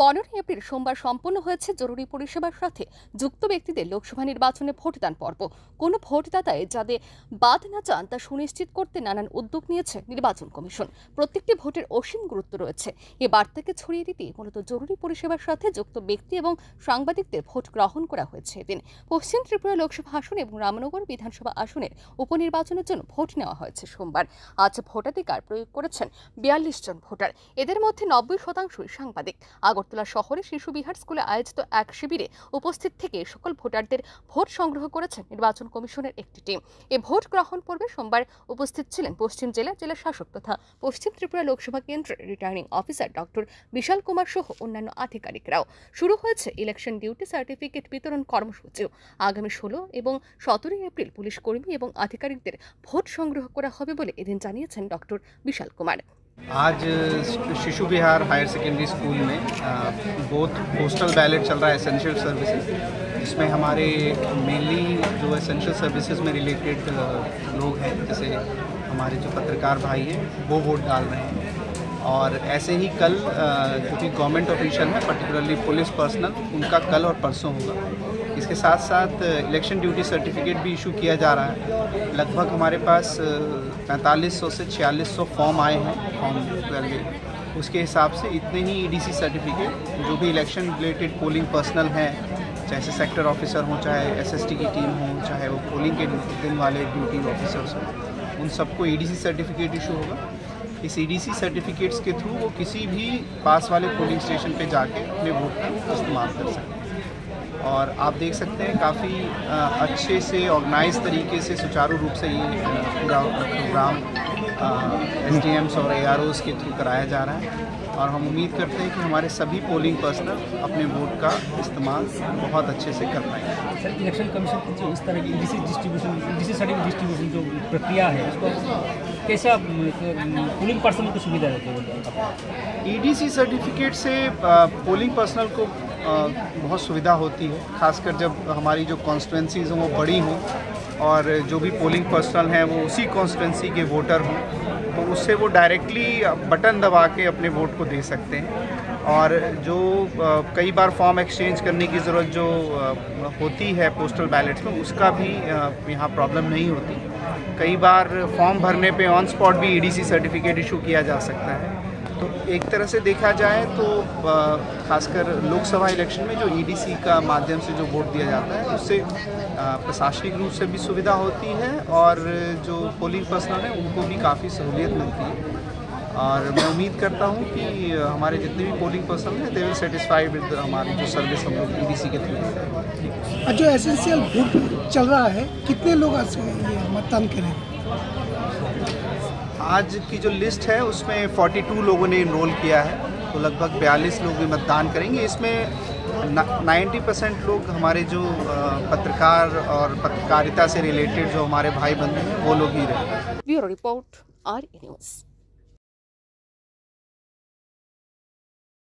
15 April সোমবার সম্পন্ন হয়েছে জরুরি পরিষেবার সাথে যুক্ত ব্যক্তিদের লোকসভা নির্বাচনে ভোটদান পর্ব। কোনো ভোটদাতায় যাতে বাদ না যান তা সুনিশ্চিত করতে নানান উদ্যোগ নিয়েছে নির্বাচন কমিশন। প্রত্যেকটি ভোটের অসীম গুরুত্ব রয়েছে। এ বার্তাকে ছড়িয়ে দিতে মূলত জরুরি পরিষেবার সাথে যুক্ত ব্যক্তি এবং সাংবাদিকদের ভোট গ্রহণ করা হয়েছে। এদিন পশ্চিম ত্রিপুরা লোকসভা আসন এবং রামনগর বিধানসভা আসনের উপনির্বাচনের জন্য ভোট নেওয়া হয়েছে সোমবার। আজ ভোটাধিকার প্রয়োগ করেছেন 42 জন ভোটার। এদের মধ্যে 90% সাংবাদিক। আগরতলা শহরে শিশু বিহার স্কুলে আয়োজিত এক শিবিরে উপস্থিত থেকে সকল ভোটারদের ভোট সংগ্রহ করেছেন নির্বাচন কমিশনের একটি টিম। এ ভোট গ্রহণ পর্বে সোমবার উপস্থিত ছিলেন পশ্চিম জেলা শাসক তথা পশ্চিম ত্রিপুরা লোকসভা কেন্দ্রের returning officer doctor Bishal Kumar সহ অন্যান্য আধিকারিকরাও। শুরু হয়েছে ইলেকশন ডিউটি সার্টিফিকেট বিতরণ কর্মসূচিও। আগামী 16 এবং 17 এপ্রিল পুলিশ কর্মী এবং আধিকারিকদের ভোট সংগ্রহ করা হবে বলে এদিন জানিয়েছেন ডক্টর বিশাল কুমার। आज Shishu Vihar higher secondary school में बोथ पोस्टल बैलेट चल रहा है एसेंशियल सर्विसेज, जिसमें हमारे मेनली जो एसेंशियल सर्विसेज में रिलेटेड लोग हैं, जैसे हमारे जो पत्रकार भाई हैं वो वोट डाल रहे हैं। और ऐसे ही कल जो कि गवर्नमेंट ऑफिशियल है, पर्टिकुलरली पुलिस पर्सनल, उनका कल और परसों होगा। इसके साथ साथ इलेक्शन ड्यूटी सर्टिफिकेट भी इशू किया जा रहा है। लगभग हमारे पास 4500 से 4600 फॉर्म आए हैं, फॉर्म 12। उसके हिसाब से इतने ही EDC सर्टिफिकेट जो भी इलेक्शन रिलेटेड पोलिंग पर्सनल हैं, चाहे सेक्टर ऑफिसर हों, चाहे SST की टीम हो, चाहे वो पोलिंग के दिन वाले ड्यूटी ऑफिसर्स हों, उन सबको EDC सर्टिफिकेट इशू होगा। इस EDC सर्टिफिकेट्स के थ्रू वो किसी भी पास वाले पोलिंग स्टेशन पे जाके अपने वोट का इस्तेमाल कर सकते हैं। और आप देख सकते हैं काफ़ी अच्छे से ऑर्गेनाइज तरीके से सुचारू रूप से ये पूरा प्रोग्राम SDMs और AROs के थ्रू कराया जा रहा है। और हम उम्मीद करते हैं कि हमारे सभी पोलिंग पर्सनल अपने वोट का इस्तेमाल बहुत अच्छे से कर पाएंगे। सर, इलेक्शन कमीशन की जो इस तरह की EDC सर्टिफिकेट डिस्ट्रीब्यूशन जो प्रक्रिया है, उसको कैसा पोलिंग पर्सनल को सुविधा देती है? EDC सर्टिफिकेट से पोलिंग पर्सनल को बहुत सुविधा होती है, खासकर जब हमारी जो कॉन्स्टिट्यूंसीज़ हों वो बड़ी हों और जो भी पोलिंग पर्सनल हैं वो उसी कॉन्स्टिट्यूंसी के वोटर हों, तो उससे वो डायरेक्टली बटन दबा के अपने वोट को दे सकते हैं। और जो कई बार फॉर्म एक्सचेंज करने की ज़रूरत जो होती है पोस्टल बैलेट्स में, उसका भी यहाँ प्रॉब्लम नहीं होती। कई बार फॉर्म भरने पे ऑन स्पॉट भी EDC सर्टिफिकेट इशू किया जा सकता है। तो एक तरह से देखा जाए तो खासकर लोकसभा इलेक्शन में जो EDC का माध्यम से जो वोट दिया जाता है, उससे प्रशासनिक रूप से भी सुविधा होती है और जो पोलिंग पर्सनल हैं उनको भी काफ़ी सहूलियत मिलती है। और मैं उम्मीद करता हूं कि हमारे जितने भी पोलिंग पर्सनल हैं दे विल सेटिस्फाई विद हमारी जो सर्विस हम लोग EDC के थ्रू देते हैं। जो एसेंशियल वोट चल रहा है, कितने लोग आज मतदान करेंगे? आज की जो लिस्ट है उसमें 42 लोगों ने इनरोल किया है, तो लगभग 42 लोग भी मतदान करेंगे। इसमें 90% लोग हमारे जो पत्रकार और पत्रकारिता से रिलेटेड जो हमारे भाई बंधु हैं वो लोग ही रहेंगे। Bureau report RE news.